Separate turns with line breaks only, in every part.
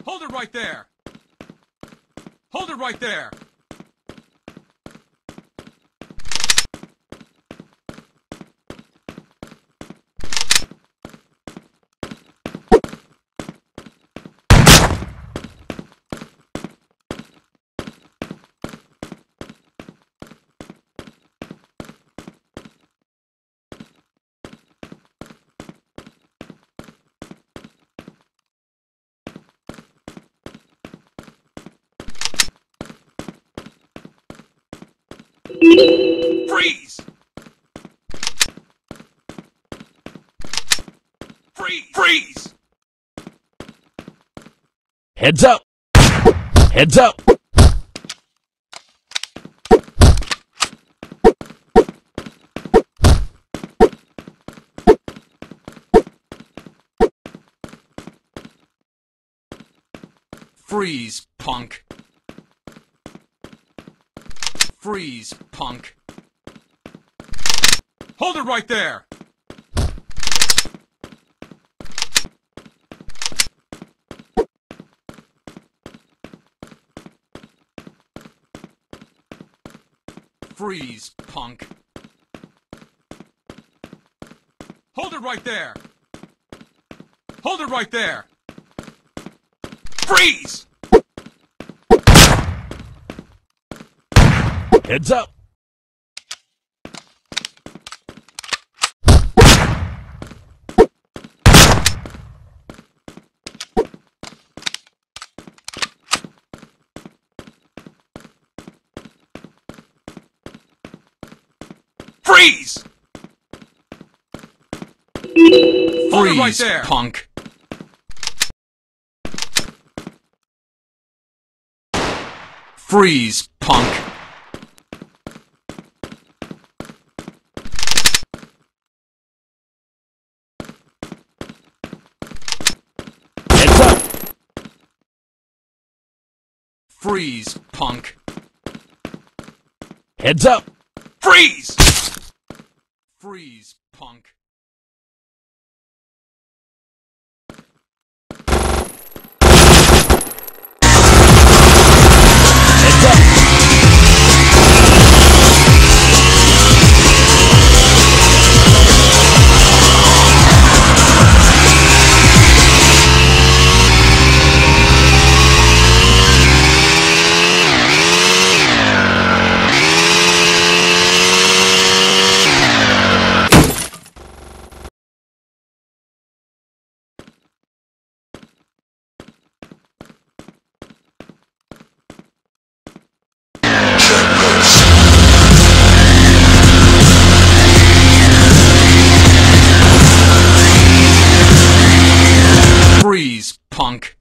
Hold it right there! Hold it right there! Freeze! Freeze!
Heads up! Heads up!
Freeze, punk! Freeze, punk! Hold it right there! Freeze, punk! Hold it right there! Hold it right there! Freeze!
Heads up!
Freeze! Hold it right there, punk! Freeze, punk!
Heads up!
Freeze, punk!
Heads up!
Freeze! Freeze, punk!
Heads up!
Freeze, punk!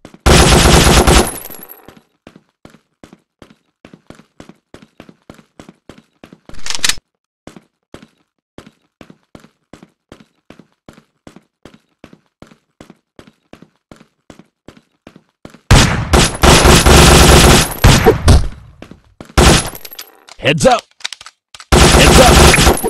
Heads up! Heads up!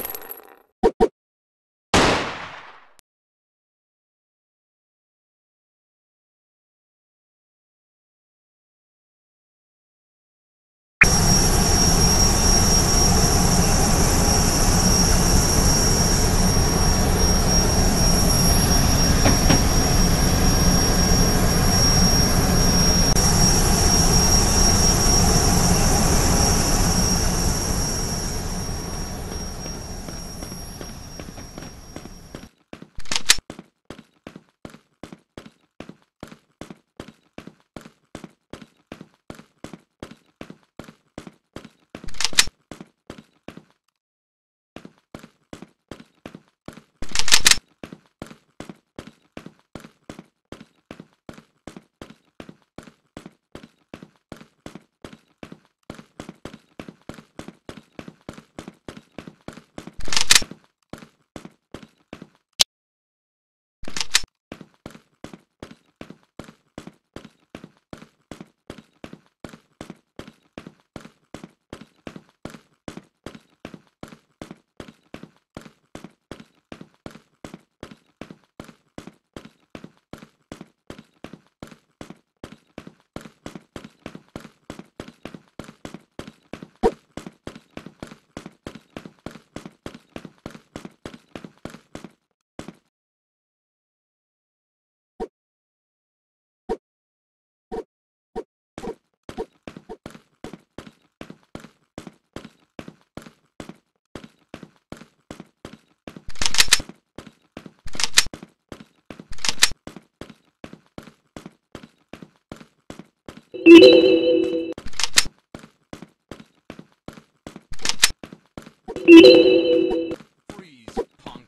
Freeze, punk.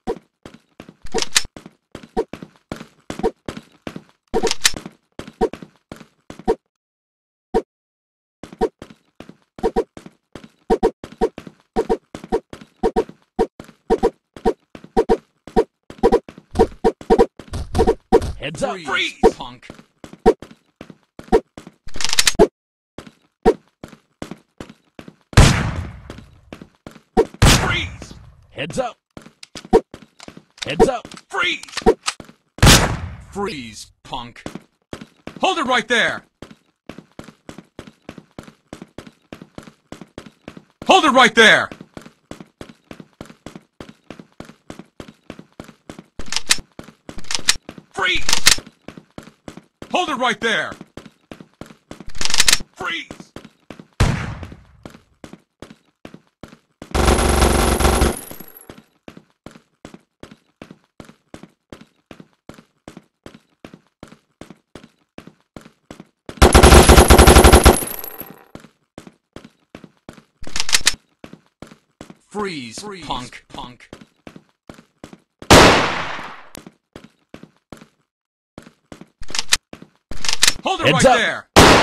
Heads up.
Freeze, punk. Freeze!
Heads up. Heads up.
Freeze! Freeze, punk. Hold it right there! Hold it right there! Freeze! Hold it right there! Freeze! Freeze, punk. Hold it
Heads
right
up.
there!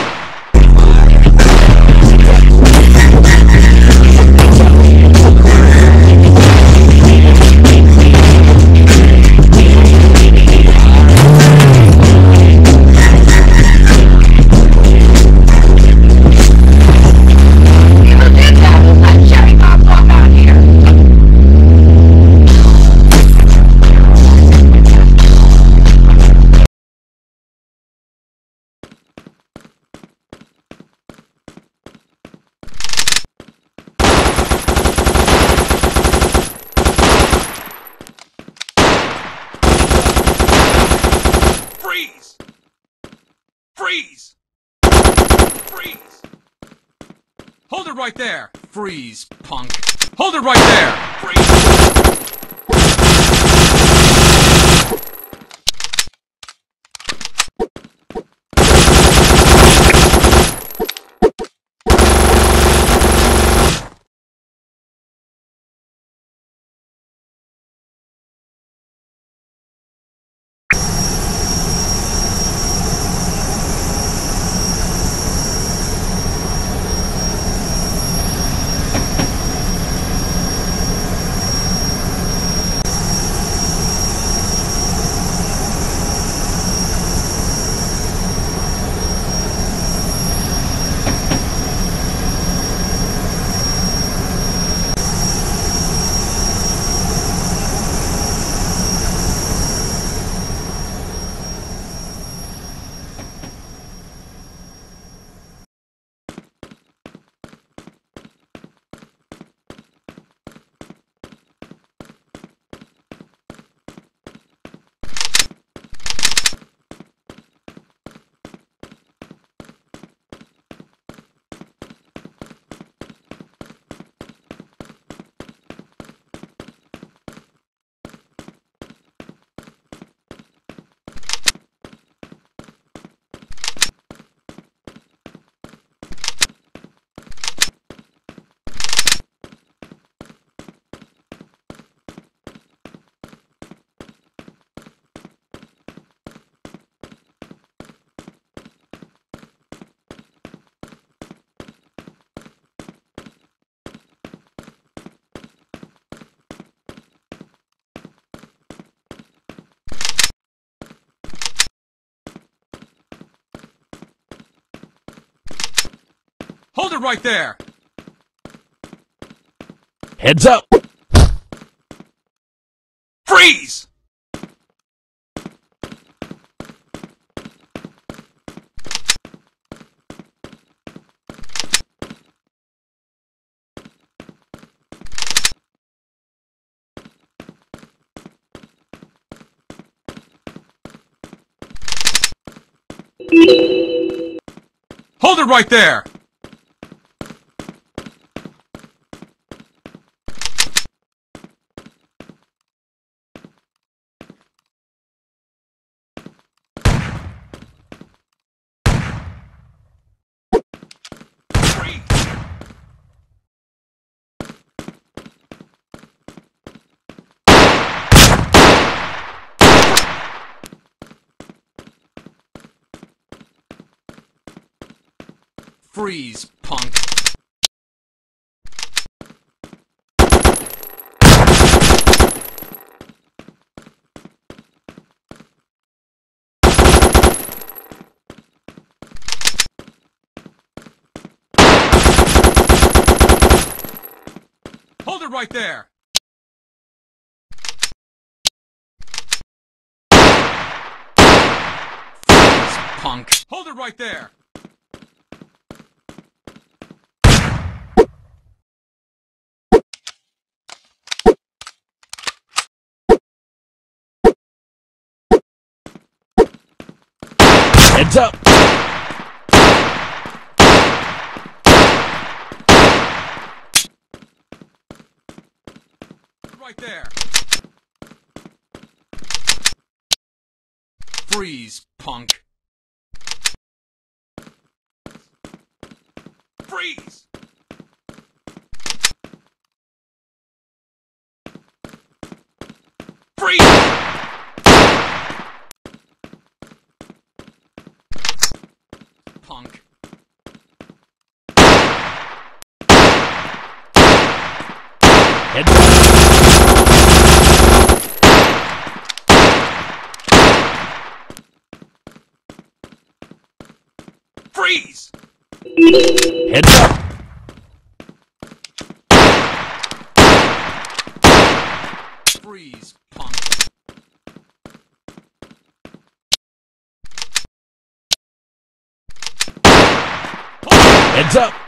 Freeze! Freeze! Freeze! Hold it right there! Freeze, punk. Hold it right there! Freeze! Hold it right there!
Heads up.
Freeze! Hold it right there!
Freeze, punk.
Hold it right there!
Freeze, punk.
Hold it right there!
Heads up.
Right there!
Freeze, punk.
Freeze! Freeze!
Punk.
Heads up.
Freeze!
Heads up.
Freeze, punk.
Heads up.